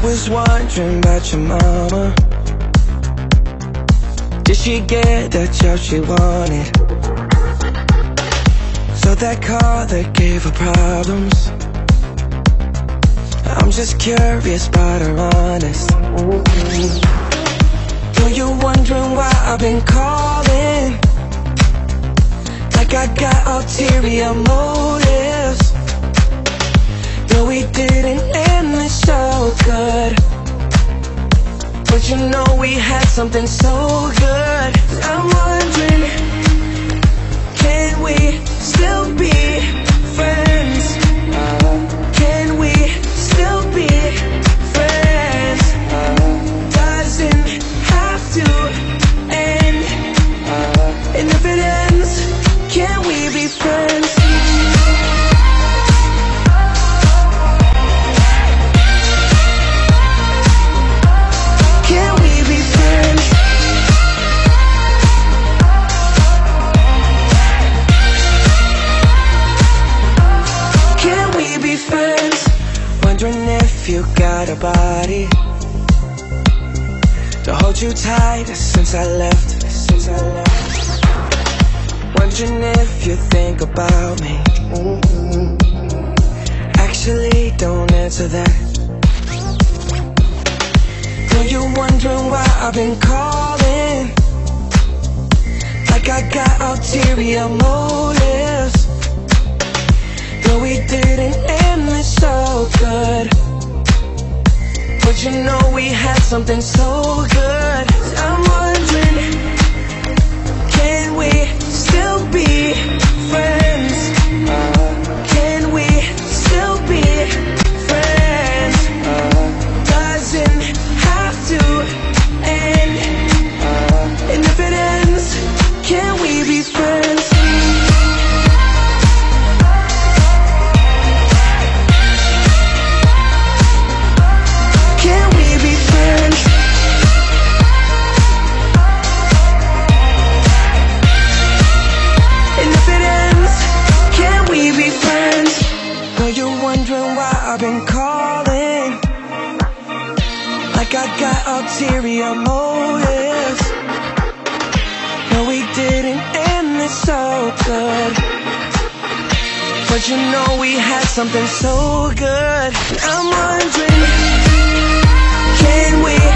was wondering about your mama. Did she get the job she wanted? So that car that gave her problems. I'm just curious but her honest. Though you're wondering why I've been calling, like I got ulterior motives. No, we didn't end this so good, but you know we had something so good. I'm wondering, can we still be friends? Can we still be friends? Doesn't have to end. And if it ends, can we be friends? Can we be friends? Can we be friends? Wondering if you got a body to hold you tight since I left. Wondering if you think about me. Actually, don't answer that. Know you're wondering why I've been calling, like I got ulterior motives. Though we didn't end this so good, but you know we had something so good. I'm wondering, can we still be friends? Can we still be friends? Doesn't have to end. And if it ends, can we be friends? Can we be friends? And if it ends, can we be friends? Know you're wondering why I've been calling, like I got ulterior motives. No, we didn't end this so good, but you know we had something so good. I'm wondering, can we